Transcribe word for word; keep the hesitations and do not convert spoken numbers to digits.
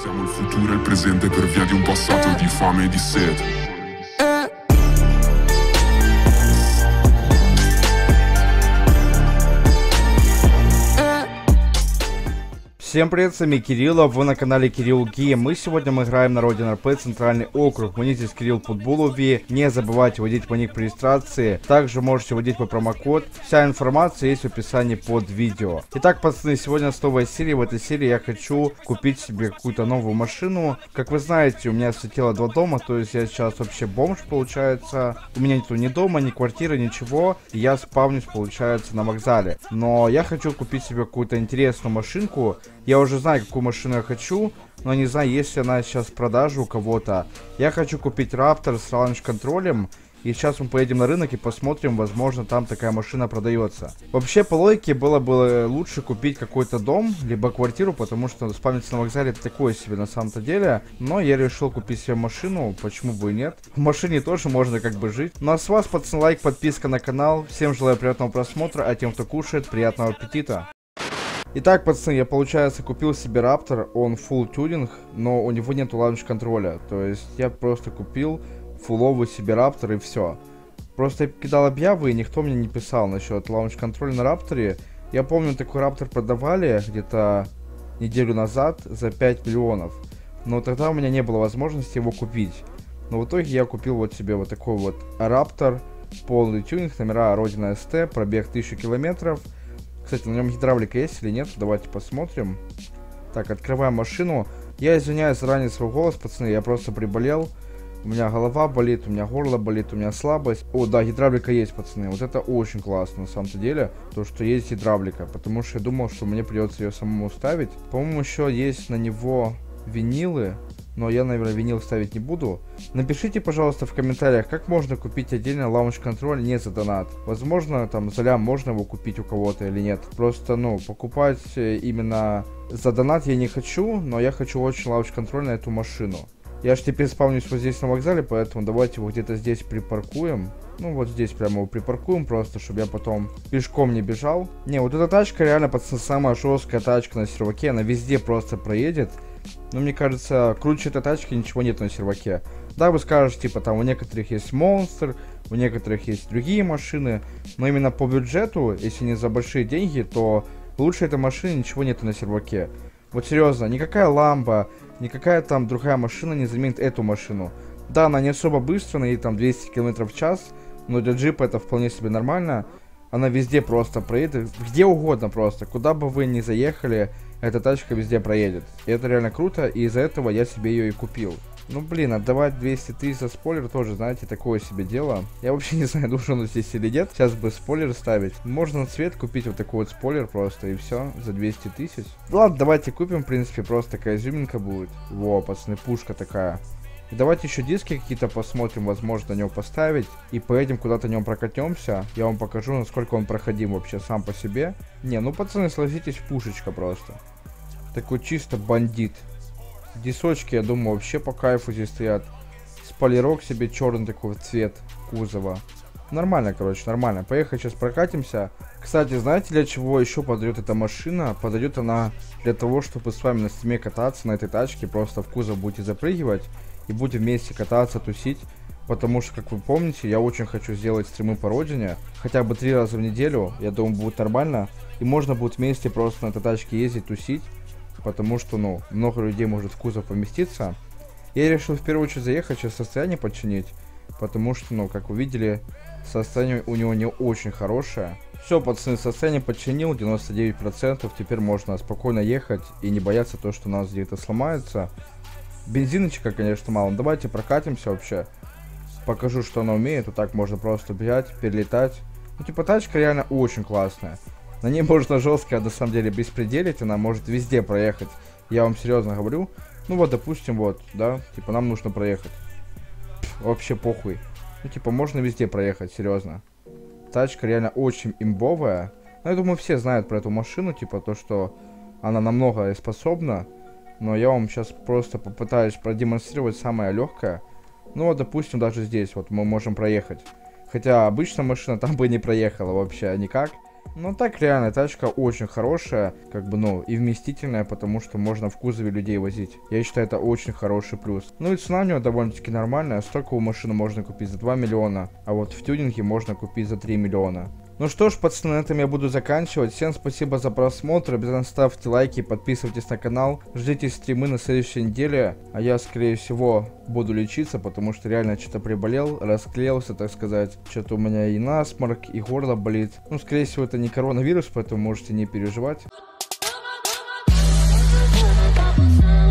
Siamo il futuro e il presente per via di un passato di fame e di sete. Всем привет, с вами Кирилл, вы на канале Кирилл Гейм. Мы сегодня мы играем на Родин эр пи, центральный округ. Мне здесь Кирилл Футболови. Не забывайте вводить по ник при регистрации. Также можете вводить по промокод. Вся информация есть в описании под видео. Итак, пацаны, сегодня новая серия. В этой серии я хочу купить себе какую-то новую машину. Как вы знаете, у меня слетело два дома, то есть я сейчас вообще бомж, получается. У меня нету ни дома, ни квартиры, ничего. И я спавнюсь, получается, на вокзале. Но я хочу купить себе какую-то интересную машинку. Я уже знаю, какую машину я хочу, но не знаю, есть ли она сейчас в продаже у кого-то. Я хочу купить Раптор с лаунч-контролем. И сейчас мы поедем на рынок и посмотрим, возможно, там такая машина продается. Вообще, по логике, было бы лучше купить какой-то дом, либо квартиру, потому что спавниться на вокзале это такое себе на самом-то деле. Но я решил купить себе машину, почему бы и нет. В машине тоже можно как бы жить. Ну а с вас, пацаны, лайк, подписка на канал. Всем желаю приятного просмотра, а тем, кто кушает, приятного аппетита. Итак, пацаны, я, получается, купил себе Раптор, он full тюнинг, но у него нету лаунч-контроля. То есть я просто купил фуловый себе Раптор и все. Просто я кидал объявы, и никто мне не писал насчет лаунч-контроля на Рапторе. Я помню, такой Раптор продавали где-то неделю назад за пять миллионов. Но тогда у меня не было возможности его купить. Но в итоге я купил вот себе вот такой вот Раптор, полный тюнинг, номера Родина эс тэ, пробег тысячу километров. Кстати, на нем гидравлика есть или нет? Давайте посмотрим. Так, открываем машину. Я извиняюсь заранее свой голос, пацаны, я просто приболел. У меня голова болит, у меня горло болит, у меня слабость. О, да, гидравлика есть, пацаны. Вот это очень классно, на самом-то деле, то, что есть гидравлика. Потому что я думал, что мне придется ее самому ставить. По-моему, еще есть на него винилы. Но я, наверное, винил ставить не буду. Напишите, пожалуйста, в комментариях, как можно купить отдельно лаунч-контроль не за донат. Возможно, там, за лям можно его купить у кого-то или нет. Просто, ну, покупать именно за донат я не хочу, но я хочу очень лаунч-контроль на эту машину. Я же теперь спавнюсь вот здесь на вокзале, поэтому давайте его где-то здесь припаркуем. Ну, вот здесь прямо его припаркуем просто, чтобы я потом пешком не бежал. Не, вот эта тачка реально, пацаны, самая жесткая тачка на серваке. Она везде просто проедет. Но мне кажется, круче этой тачки ничего нет на серваке. Да, вы скажете, типа, там у некоторых есть Монстр, у некоторых есть другие машины. Но именно по бюджету, если не за большие деньги, то лучше этой машины ничего нет на серваке. Вот серьезно, никакая Ламбо, никакая там другая машина не заменит эту машину. Да, она не особо быстрая, на ней там двести километров в час, но для джипа это вполне себе нормально. Она везде просто проедет, где угодно просто, куда бы вы ни заехали, эта тачка везде проедет. И это реально круто, и из-за этого я себе ее и купил. Ну блин, отдавать двести тысяч за спойлер тоже, знаете, такое себе дело. Я вообще не знаю, должен он здесь или нет. Сейчас бы спойлер ставить. Можно на цвет купить вот такой вот спойлер просто, и все, за двести тысяч. Ладно, давайте купим, в принципе, просто такая изюминка будет. Во, пацаны, пушка такая. И давайте еще диски какие-то посмотрим, возможно, на него поставить. И поедем куда-то на нем прокатемся. Я вам покажу, насколько он проходим вообще сам по себе. Не, ну, пацаны, согласитесь, пушечка просто. Такой чисто бандит. Дисочки, я думаю, вообще по кайфу здесь стоят. Спойлерок себе черный такой цвет кузова. Нормально, короче, нормально. Поехали сейчас прокатимся. Кстати, знаете, для чего еще подойдет эта машина? Подойдет она для того, чтобы с вами на стриме кататься на этой тачке. Просто в кузов будете запрыгивать и будем вместе кататься, тусить. Потому что, как вы помните, я очень хочу сделать стримы по родине. Хотя бы три раза в неделю. Я думаю, будет нормально. И можно будет вместе просто на этой тачке ездить, тусить. Потому что, ну, много людей может в кузов поместиться. Я решил в первую очередь заехать, сейчас состояние починить. Потому что, ну, как вы видели, состояние у него не очень хорошее. Все, пацаны, состояние починил, девяносто девять процентов. Теперь можно спокойно ехать и не бояться то, что у нас где-то сломается. Бензиночка, конечно, мало. Давайте прокатимся вообще. Покажу, что она умеет. Вот так можно просто бежать, перелетать. Ну, типа, тачка реально очень классная. На ней можно жестко, на самом деле, беспределить. Она может везде проехать. Я вам серьезно говорю. Ну вот, допустим, вот, да. Типа, нам нужно проехать. Пфф, вообще похуй. Ну, типа, можно везде проехать, серьезно. Тачка реально очень имбовая. Ну, я думаю, все знают про эту машину. Типа, то, что она намного способна. Но я вам сейчас просто попытаюсь продемонстрировать самое легкое. Ну, вот, допустим, даже здесь вот мы можем проехать. Хотя обычная машина там бы не проехала вообще никак. Ну так реально, тачка очень хорошая, как бы, ну, и вместительная, потому что можно в кузове людей возить. Я считаю, это очень хороший плюс. Ну и цена у него довольно-таки нормальная, столько машину можно купить за два миллиона, а вот в тюнинге можно купить за три миллиона. Ну что ж, пацаны, на этом я буду заканчивать. Всем спасибо за просмотр. Обязательно ставьте лайки, подписывайтесь на канал. Ждите стримы на следующей неделе. А я, скорее всего, буду лечиться, потому что реально что-то приболел, расклеился, так сказать. Что-то у меня и насморк, и горло болит. Ну, скорее всего, это не коронавирус, поэтому можете не переживать.